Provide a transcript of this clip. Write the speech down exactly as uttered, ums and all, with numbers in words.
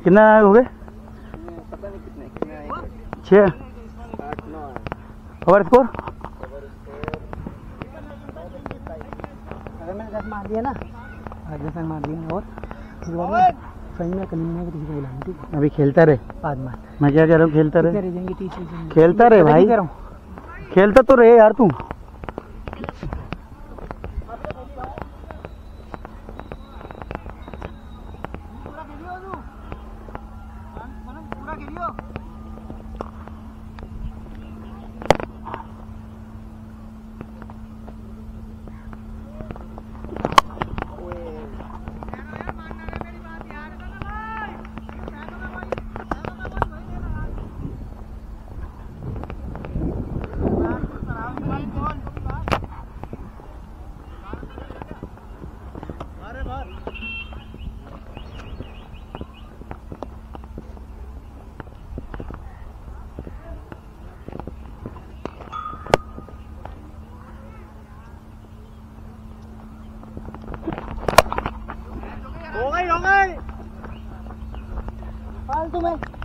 कितना हो गए? पता नहीं कितने कितने आए। छः। आठ नौ आए। Over score? अगर मैंने दस मार दिया ना, दस मार दिया और सही में कलीम में किसी को बुलाना, ठीक है? अभी खेलता रहे। पाँच मार। मैं क्या कह रहा हूँ, खेलता रहे। रेजेंगे तीस रेजेंगे। खेलता रहे भाई, खेलता तो रहे यार तू। हो गई हो गई फालतू में।